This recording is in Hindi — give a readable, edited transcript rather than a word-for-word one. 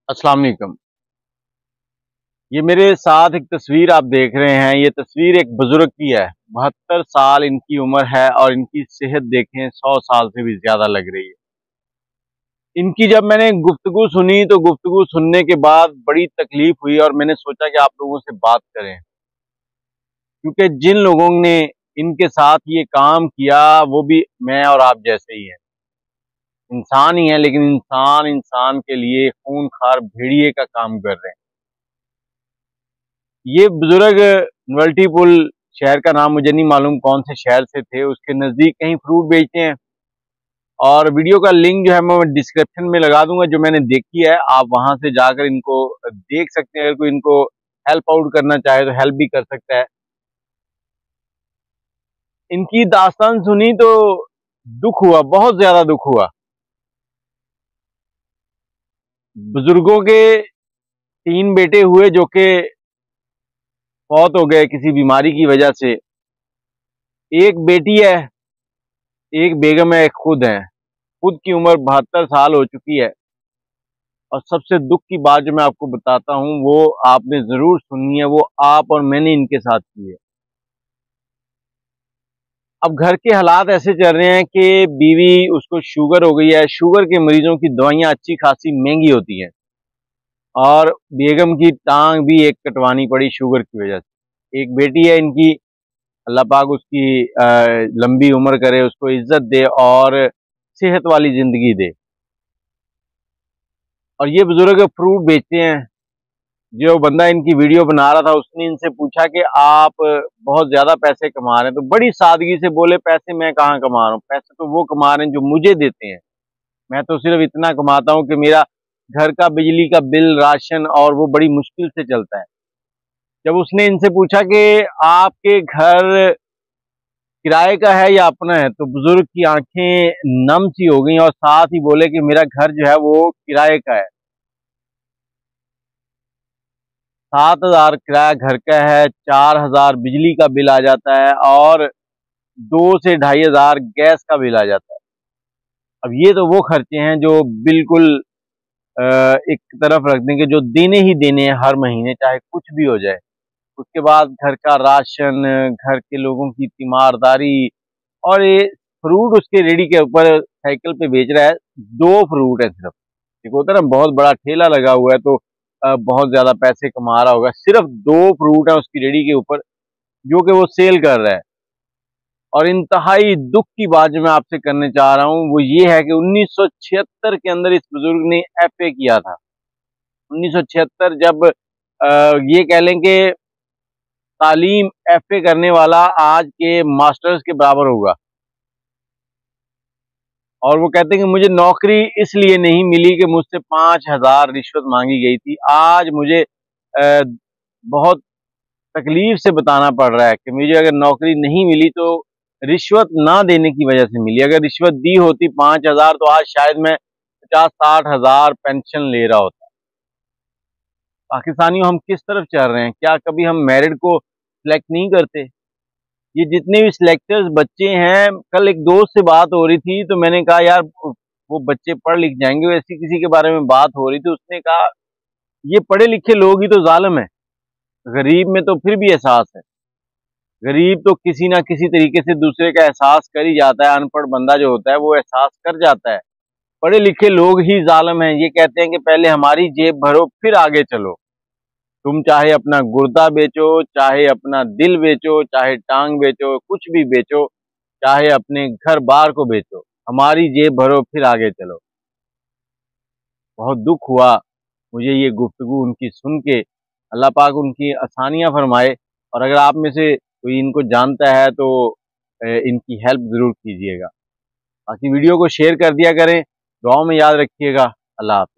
अस्सलाम वालेकुम। ये मेरे साथ एक तस्वीर आप देख रहे हैं। ये तस्वीर एक बुजुर्ग की है। 72 साल इनकी उम्र है और इनकी सेहत देखें 100 साल से भी ज्यादा लग रही है। इनकी जब मैंने गुफ्तगू सुनी तो गुफ्तगू सुनने के बाद बड़ी तकलीफ हुई और मैंने सोचा कि आप लोगों से बात करें, क्योंकि जिन लोगों ने इनके साथ ये काम किया वो भी मैं और आप जैसे ही हैं, इंसान ही हैं, लेकिन इंसान इंसान के लिए खूनखार भेड़िए का काम कर रहे हैं। ये बुजुर्ग नवल्टी पुल शहर का नाम मुझे नहीं मालूम कौन से शहर से थे, उसके नज़दीक कहीं फ्रूट बेचते हैं। और वीडियो का लिंक जो है मैं डिस्क्रिप्शन में लगा दूंगा, जो मैंने देखी है। आप वहां से जाकर इनको देख सकते हैं। अगर कोई इनको हेल्प आउट करना चाहे तो हेल्प भी कर सकता है। इनकी दास्तान सुनी तो दुख हुआ, बहुत ज्यादा दुख हुआ। बुजुर्गों के 3 बेटे हुए जो कि फौत हो गए किसी बीमारी की वजह से। एक बेटी है, एक बेगम है, एक खुद है। खुद की उम्र 72 साल हो चुकी है। और सबसे दुख की बात जो मैं आपको बताता हूँ वो आपने जरूर सुननी है, वो आप और मैंने इनके साथ की है। अब घर के हालात ऐसे चल रहे हैं कि बीवी उसको शुगर हो गई है। शुगर के मरीजों की दवाइयाँ अच्छी खासी महंगी होती हैं और बेगम की टांग भी एक कटवानी पड़ी शुगर की वजह से। एक बेटी है इनकी, अल्लाह पाक उसकी लंबी उम्र करे, उसको इज्जत दे और सेहत वाली जिंदगी दे। और ये बुजुर्ग फ्रूट बेचते हैं। जो बंदा इनकी वीडियो बना रहा था उसने इनसे पूछा कि आप बहुत ज्यादा पैसे कमा रहे हैं, तो बड़ी सादगी से बोले पैसे मैं कहाँ कमा रहा हूँ, पैसे तो वो कमा रहे हैं जो मुझे देते हैं। मैं तो सिर्फ इतना कमाता हूँ कि मेरा घर का बिजली का बिल, राशन और वो बड़ी मुश्किल से चलता है। जब उसने इनसे पूछा कि आपके घर किराए का है या अपना है, तो बुजुर्ग की आंखें नम सी हो गई और साथ ही बोले कि मेरा घर जो है वो किराए का है। 7,000 किराया घर का है, 4,000 बिजली का बिल आ जाता है और 2 से 2,500 गैस का बिल आ जाता है। अब ये तो वो खर्चे हैं जो बिल्कुल एक तरफ रख देंगे, जो देने ही देने हैं हर महीने, चाहे कुछ भी हो जाए। उसके बाद घर का राशन, घर के लोगों की तीमारदारी, और ये फ्रूट उसके रेडी के ऊपर साइकिल पे बेच रहा है। 2 फ्रूट है सिर्फ। एक होता है ना बहुत बड़ा ठेला लगा हुआ है तो बहुत ज्यादा पैसे कमा रहा होगा। सिर्फ 2 फ्रूट है उसकी रेडी के ऊपर जो कि वो सेल कर रहा है। और इंतहाई दुख की बात जो मैं आपसे करने चाह रहा हूँ वो ये है कि 1976 के अंदर इस बुजुर्ग ने एफए किया था। 1976 जब ये कह लें कि तालीम एफए करने वाला आज के मास्टर्स के बराबर होगा। और वो कहते हैं कि मुझे नौकरी इसलिए नहीं मिली कि मुझसे 5,000 रिश्वत मांगी गई थी। आज मुझे बहुत तकलीफ से बताना पड़ रहा है कि मुझे अगर नौकरी नहीं मिली तो रिश्वत ना देने की वजह से मिली। अगर रिश्वत दी होती 5,000 तो आज शायद मैं 50-60 हज़ार पेंशन ले रहा होता। पाकिस्तानियों, हम किस तरफ चल रहे हैं? क्या कभी हम मेरिट को सिलेक्ट नहीं करते? ये जितने भी सिलेक्टर्स बच्चे हैं, कल एक दोस्त से बात हो रही थी तो मैंने कहा यार वो बच्चे पढ़ लिख जाएंगे। वैसे किसी के बारे में बात हो रही थी, उसने कहा ये पढ़े लिखे लोग ही तो जालिम है, गरीब में तो फिर भी एहसास है। गरीब तो किसी ना किसी तरीके से दूसरे का एहसास कर ही जाता है। अनपढ़ बंदा जो होता है वो एहसास कर जाता है। पढ़े लिखे लोग ही जालिम हैं। ये कहते हैं कि पहले हमारी जेब भरो फिर आगे चलो। तुम चाहे अपना गुर्दा बेचो, चाहे अपना दिल बेचो, चाहे टांग बेचो, कुछ भी बेचो, चाहे अपने घर बार को बेचो, हमारी जेब भरो फिर आगे चलो। बहुत दुख हुआ मुझे ये गुफ्तगू उनकी सुन के। अल्लाह पाक उनकी आसानियां फरमाए। और अगर आप में से कोई इनको जानता है तो इनकी हेल्प ज़रूर कीजिएगा। बाकी वीडियो को शेयर कर दिया करें। दुआओं में याद रखिएगा। अल्लाह हाफ़िज़।